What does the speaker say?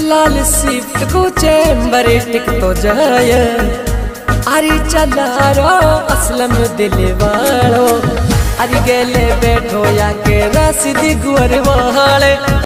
लाल Swift को chamber टिक तो जाय अरे चला रो असलम दिल वालो अरे गेले बैठो या के रसीद गुअर वाले।